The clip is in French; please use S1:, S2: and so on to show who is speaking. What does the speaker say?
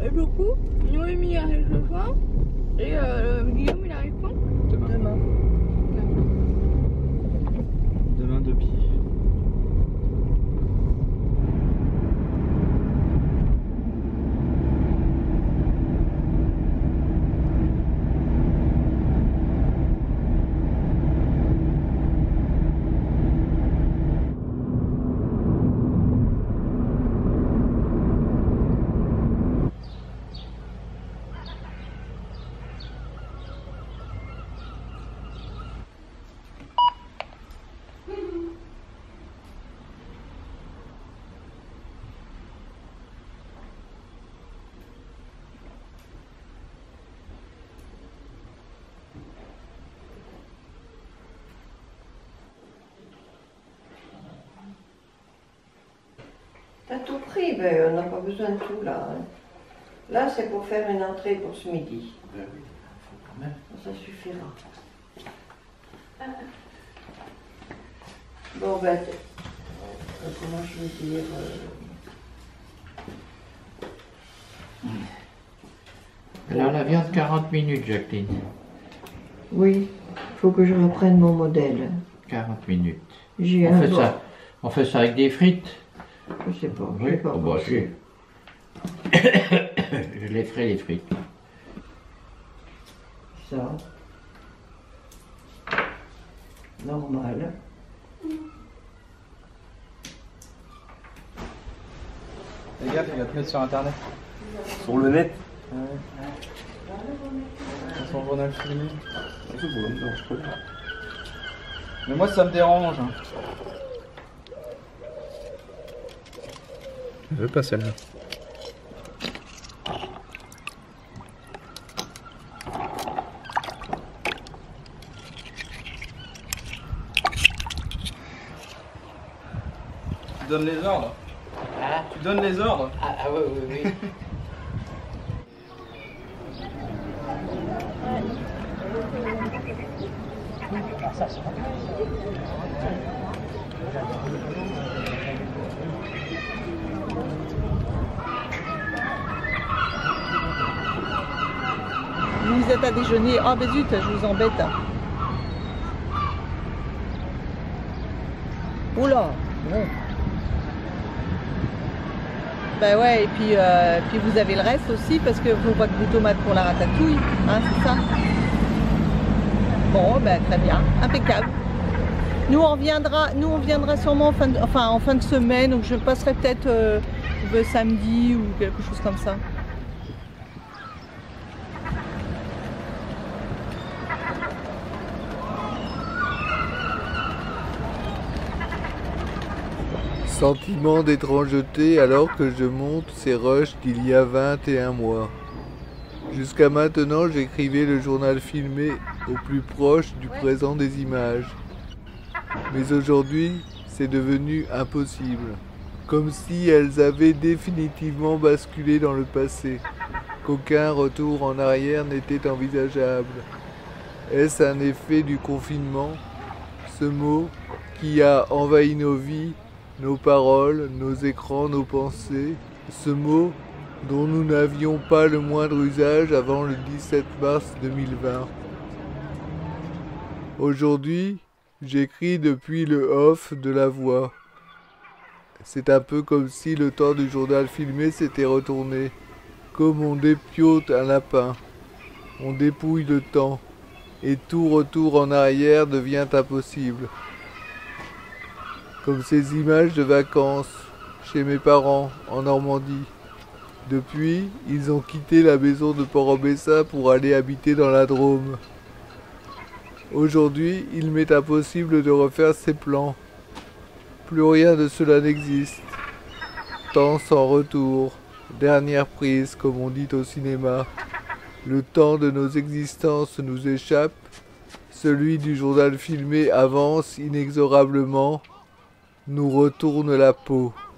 S1: arrive beaucoup. Noémie arrive ce soir. Et Guillaume, il arrive quand?
S2: Demain. Demain de pied.
S3: T'as tout pris, ben, on n'a pas besoin de tout là. Hein. Là, c'est pour faire une entrée pour ce midi.
S2: Ben oui, faut quand même.
S3: Ça suffira. Bon, ben, comment je veux dire
S4: Alors la viande 40 minutes, Jacqueline.
S3: Oui, il faut que je reprenne mon modèle.
S4: 40 minutes.
S3: J'ai
S4: On
S3: un
S4: fait
S3: bon.
S4: ça. On fait ça avec des frites.
S3: Je sais pas.
S4: Oui,
S3: j'ai pas
S4: oh, bah,
S3: pensé.
S4: si. Je les ferai les frites.
S3: Ça. Normal.
S2: Fais gaffe, il va te mettre sur internet.
S5: Sur le net.
S2: Ouais. Sur son journal filmé.
S5: C'est bon, non, je peux pas.
S2: Mais moi ça me dérange. Hein.
S5: Je veux pas celle-là.
S2: Tu donnes les ordres.
S4: Ah,
S2: Tu donnes les ordres.
S4: oui, oui, oui.
S6: Vous êtes à déjeuner. Ah ben zut, je vous embête. Oula, bon. Ben ouais, et puis vous avez le reste aussi parce que faut pas que des tomates pour la ratatouille, hein, c'est ça. Bon, ben très bien, impeccable. Nous on viendra sûrement en fin de semaine, donc je passerai peut-être le samedi ou quelque chose comme ça.
S7: Sentiment d'étrangeté alors que je monte ces rushs d'il y a 21 mois. Jusqu'à maintenant, j'écrivais le journal filmé au plus proche du présent des images. Mais aujourd'hui, c'est devenu impossible. Comme si elles avaient définitivement basculé dans le passé. Qu'aucun retour en arrière n'était envisageable. Est-ce un effet du confinement? Ce mot qui a envahi nos vies, nos paroles, nos écrans, nos pensées, ce mot dont nous n'avions pas le moindre usage avant le 17 mars 2020. Aujourd'hui, j'écris depuis le off de la voix. C'est un peu comme si le temps du journal filmé s'était retourné, comme on dépiote un lapin. On dépouille le temps, et tout retour en arrière devient impossible. Comme ces images de vacances chez mes parents en Normandie. Depuis, ils ont quitté la maison de Port-en-Bessin pour aller habiter dans la Drôme. Aujourd'hui, il m'est impossible de refaire ces plans. Plus rien de cela n'existe. Temps sans retour. Dernière prise, comme on dit au cinéma. Le temps de nos existences nous échappe. Celui du journal filmé avance inexorablement. Nous retourne la peau.